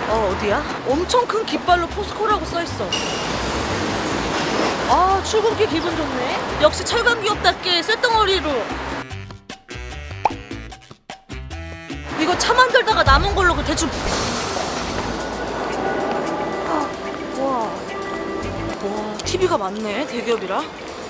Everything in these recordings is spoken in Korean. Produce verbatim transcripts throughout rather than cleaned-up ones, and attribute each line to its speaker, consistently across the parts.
Speaker 1: 어, 어디야? 엄청 큰 깃발로 포스코라고 써있어. 아, 출근길 기분 좋네. 역시 철강 기업답게 쇳덩어리로. 이거 차 만들다가 남은 걸로 그 대충. 아, 와. 와, 티비가 많네. 대기업이라.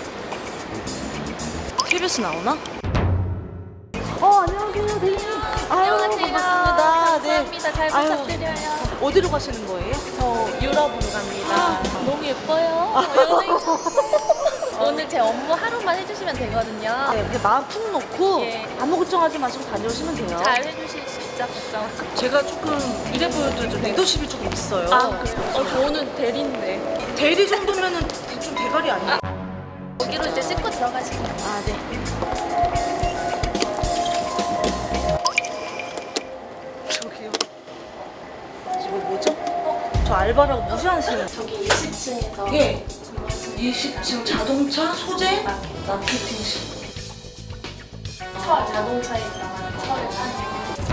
Speaker 1: 티비에스 나오나? 어, 안녕하세요, 대리님.
Speaker 2: 안녕하세요.
Speaker 1: 반갑습니다.
Speaker 2: 감사합니다. 잘
Speaker 1: 아유,
Speaker 2: 부탁드려요.
Speaker 1: 어디로 가시는 거예요?
Speaker 2: 저 유럽으로 갑니다. 너무 예뻐요. 오늘 제 업무 하루만 해주시면 되거든요.
Speaker 1: 네, 그냥 마음 푹 놓고
Speaker 2: 예.
Speaker 1: 아무 걱정하지 마시고 다녀오시면 돼요.
Speaker 2: 잘 해주실 수 있죠, 걱정.
Speaker 1: 제가 조금 이래 보여도 좀 리더십이 조금 있어요.
Speaker 2: 아, 그래요? 어, 저는 대리인데.
Speaker 1: 대리 정도면은 좀 대가리 아니에요?
Speaker 2: 여기로 이제 씻고 들어가시면 돼요.
Speaker 1: 아, 네. 저기요. 지금 뭐죠? 저 알바라고 무시하시는.
Speaker 2: 저기 이십 층에서.
Speaker 1: 예. 이십 층 자동차 소재 마케팅실.
Speaker 2: 차 자동차에 들어가는 차를 파는.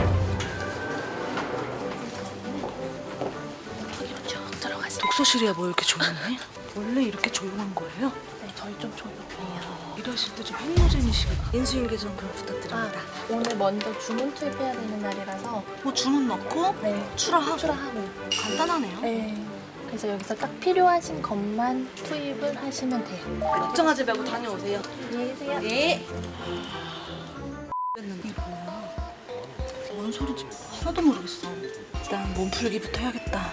Speaker 2: 여기로 쭉 들어가시면.
Speaker 1: 독서실이야 뭐 이렇게 조용해? 원래 이렇게 조용한 거예요?
Speaker 2: 네, 저희 좀 조용해요.
Speaker 1: 일하실 때 좀 행로쟁이시구나. 인수인계점 그럼 부탁드립니다.
Speaker 2: 아, 오늘 먼저 주문 투입해야 되는 날이라서.
Speaker 1: 뭐 주문 넣고
Speaker 2: 네.
Speaker 1: 출하하고.
Speaker 2: 출하하고.
Speaker 1: 간단하네요.
Speaker 2: 네. 그래서 여기서 딱 필요하신 것만 투입을 하시면 돼요.
Speaker 1: 걱정하지 말고 다녀오세요.
Speaker 2: 안녕히 계세요.
Speaker 1: 예. 이게 뭐야? 뭔 소리인지 하나도 모르겠어. 일단 몸풀기부터 해야겠다.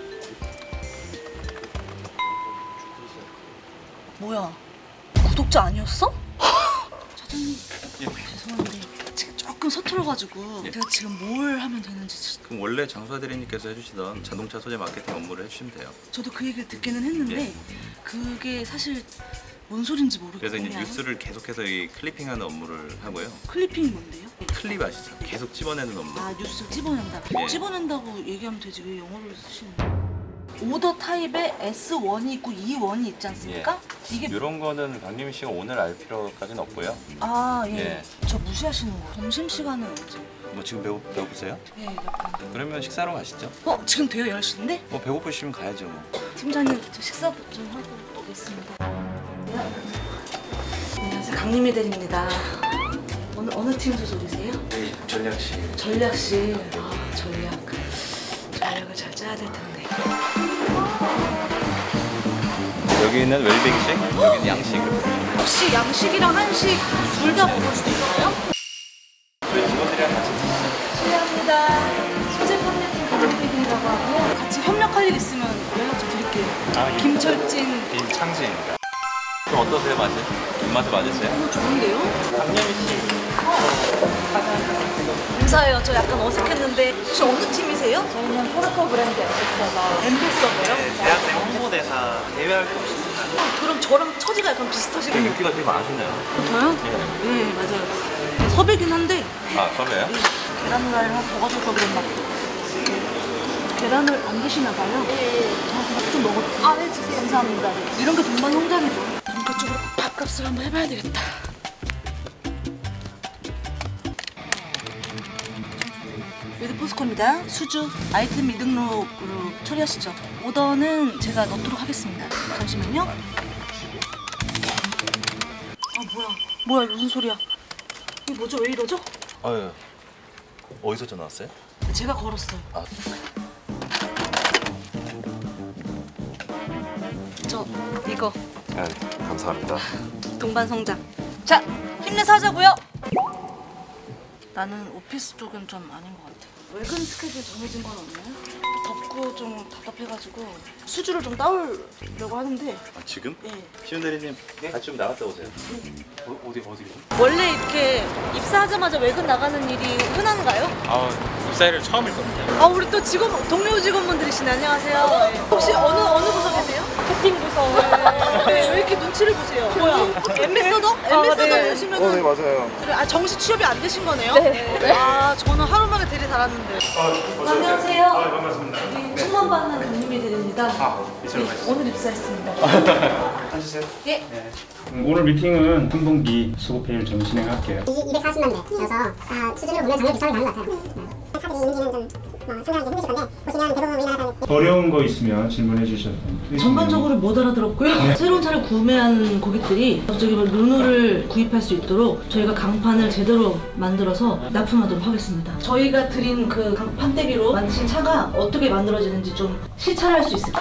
Speaker 1: 뭐야? 구독자 아니었어? 사장님,
Speaker 3: 예.
Speaker 1: 죄송한데 지금 조금 서툴어가지고
Speaker 3: 예.
Speaker 1: 제가 지금 뭘 하면 되는지
Speaker 3: 그럼 원래 장수아 대리님께서 해주시던 자동차 소재 마케팅 업무를 해주시면 돼요.
Speaker 1: 저도 그 얘기를 듣기는 했는데
Speaker 3: 예.
Speaker 1: 그게 사실 뭔 소린지 모르겠고
Speaker 3: 그래서 이제
Speaker 1: 그냥
Speaker 3: 뉴스를 계속해서 이 클리핑하는 업무를 하고요.
Speaker 1: 클리핑이 뭔데요?
Speaker 3: 클립 아시죠? 계속 집어내는 업무.
Speaker 1: 아, 뉴스 찝어낸다.
Speaker 3: 예.
Speaker 1: 찝어낸다고 얘기하면 되지 왜 영어를 쓰시는 거예요? 오더 타입에 에스 원이 있고 이 원이 있지 않습니까? 이게
Speaker 3: 이런 거는 강림희 씨가 오늘 알 필요까지는 없고요.
Speaker 1: 아, 예.
Speaker 3: 예.
Speaker 1: 저 무시하시는 거. 점심시간은 언제?
Speaker 3: 뭐 지금 배고, 배고프세요?
Speaker 1: 예, 약간.
Speaker 3: 그러면 식사로 가시죠.
Speaker 1: 어, 지금 돼요, 열 시인데?
Speaker 3: 뭐 배고프시면 가야죠 뭐.
Speaker 1: 팀장님, 저 식사 좀 하고 오겠습니다. 안녕하세요, 강림희 대리입니다. 오늘 어느 팀 소속이세요?
Speaker 3: 네, 전략실.
Speaker 1: 전략실. 아, 전략. 전략을 잘 짜야 될 텐데.
Speaker 3: 여기는 웰빙식, 여기는 양식.
Speaker 1: 혹시 양식이랑 한식 둘 다 먹을 수 있어요?
Speaker 3: 저희 직원들이랑 같이 드시죠.
Speaker 1: 실례합니다. 소재 판매팀 강림희라고 하고요. 같이 협력할 일 있으면 연락 좀 드릴게요.
Speaker 3: 아, 예.
Speaker 1: 김철진.
Speaker 3: 임창진입니다. 좀 어떠세요, 맛이? 입맛에 맞으세요?
Speaker 1: 너무 좋은데요?
Speaker 3: 강림희 씨.
Speaker 1: 감사해요. 저 약간 어색했는데 혹시 어느 팀이세요?
Speaker 2: 저희는 포르코 브랜드 엠베서더.
Speaker 1: 엠베서더요?
Speaker 3: 대학생 홍보대사 대외 활동 시스템.
Speaker 1: 그럼 저랑 처지가 약간 비슷하시겠네요.
Speaker 3: 인기가 되게 많으시네요.
Speaker 1: 저요?
Speaker 3: 예.
Speaker 1: 네, 맞아요. 섭외긴 한데
Speaker 3: 아, 섭외요?
Speaker 1: 계란후라이를 하나 더 가져올까 그랬나? 계란을 안 드시나 봐요?
Speaker 2: 예.
Speaker 1: 저 좀 먹어. 아, 네, 주세요. 감사합니다. 이런 게 동반 성장이죠. 본격적으로 밥값을 한번 해봐야 되겠다. 메드포스코입니다. 수주 아이템 이등록으로 처리하시죠. 오더는 제가 넣도록 하겠습니다. 잠시만요. 아, 뭐야? 뭐야, 이거 무슨 소리야? 이게 뭐죠? 왜 이러죠?
Speaker 3: 아유, 어디서 전화 왔어요?
Speaker 1: 제가 걸었어요.
Speaker 3: 아,
Speaker 1: 저 이거
Speaker 3: 아 감사합니다.
Speaker 1: 동반 성장. 자, 힘내서 하자고요. 나는 오피스 쪽은 좀 아닌 것 같아. 외근 스케줄 정해진 건 없나요? 덥고 좀 답답해가지고 수주를 좀 따오려고 하는데.
Speaker 3: 아, 지금?
Speaker 1: 예.
Speaker 3: 시훈 대리님 같이 좀 나갔다 오세요. 어, 어디 어디로?
Speaker 1: 원래 이렇게 입사하자마자 외근 나가는 일이 흔한가요?
Speaker 4: 아, 입사일을 처음일 겁니다.
Speaker 1: 아, 우리 또 직원 동료 직원분들이시네. 안녕하세요. 네. 혹시 어느 어느 부서 계세요?
Speaker 2: 쇼핑 부서.
Speaker 1: 네, 왜 이렇게 눈치를 보세요? 뭐야? 엠베서더? 엠베서더
Speaker 2: 네.
Speaker 1: 되시면
Speaker 5: 어, 네 맞아요.
Speaker 1: 그래, 아, 정시 취업이 안 되신 거네요?
Speaker 2: 네.
Speaker 1: 아, 저는 하루 만에 대리 달았는데.
Speaker 4: 아,
Speaker 1: 안녕하세요.
Speaker 4: 아, 반갑습니다.
Speaker 1: 여기 천만 받는 강림희 대리입니다.
Speaker 4: 아, 이쪽으로
Speaker 1: 네,
Speaker 4: 가시죠.
Speaker 1: 오늘 입사했습니다.
Speaker 4: 앉으세요.
Speaker 1: 예.
Speaker 4: 네. 음, 오늘 미팅은 한 분기 수급회의를 좀 진행할게요.
Speaker 6: 이백사십만 대여서 아, 수준으로 보면 정말 비싸게 가는 것 같아요. 차들이 인기는 좀
Speaker 4: 어려운 거 있으면 질문해 주셔도 됩니다.
Speaker 1: 전반적으로 못 알아들었고요. 새로운 차를 구매한 고객들이 저기 뭐 르노를 구입할 수 있도록 저희가 강판을 제대로 만들어서 납품하도록 하겠습니다. 저희가 드린 그 강판대비로 만드신 차가 어떻게 만들어지는지 좀 시찰할 수 있을까요?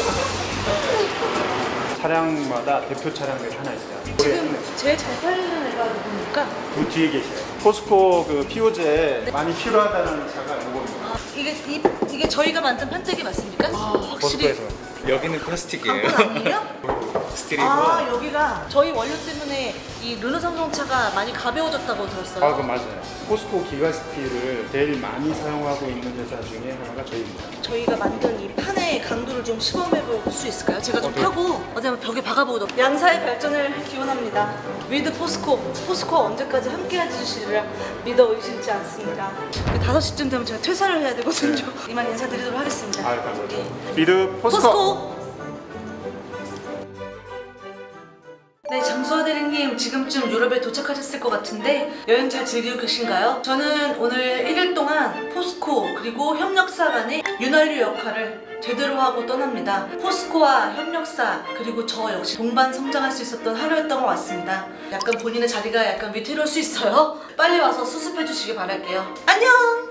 Speaker 4: 차량마다 대표 차량들이 하나 있어요.
Speaker 1: 지금 제일 잘 팔리는 애가 누굽니까?
Speaker 4: 그 뒤에 계셔요. 포스코 그 피오제 많이 필요하다는 차가 이겁니다.
Speaker 1: 아, 이게 이, 이게 저희가 만든 판때기 맞습니까? 아, 확실히
Speaker 4: 포스코에서.
Speaker 3: 여기는 플라스틱이에요.
Speaker 1: 강판 아니에요?
Speaker 3: 스틸이고.
Speaker 1: 아, 여기가 저희 원료 때문에 이 르노 삼성차가 많이 가벼워졌다고 들었어요.
Speaker 4: 아, 그 맞아요. 포스코 기가 스틸을 제일 많이 사용하고 있는 회사 중에 하나가 저희입니다.
Speaker 1: 저희가 만든 이 판의 강도를 좀 시범해 볼 수 있을까요? 제가 좀 타고 어디 한번 벽에 박아보도록. 양사의 발전을 기원합니다. 위드 포스코. 포스코와 언제까지 함께 해주시리라 믿어 의심치 않습니다. 다섯 시쯤 되면 제가 퇴사를 해야 되거든요. 이만 인사드리도록 하겠습니다.
Speaker 4: 아, 감사합니다.
Speaker 1: 예.
Speaker 4: 미드 포스코.
Speaker 1: 포스코! 네, 장수아 대리님 지금쯤 유럽에 도착하셨을 것 같은데 여행 잘 즐기고 계신가요? 저는 오늘 일 일 동안 포스코 그리고 협력사 간의 윤활유 역할을 제대로 하고 떠납니다. 포스코와 협력사 그리고 저 역시 동반 성장할 수 있었던 하루였던 것 같습니다. 약간 본인의 자리가 약간 위태로울 수 있어요. 빨리 와서 수습해 주시기 바랄게요. 안녕!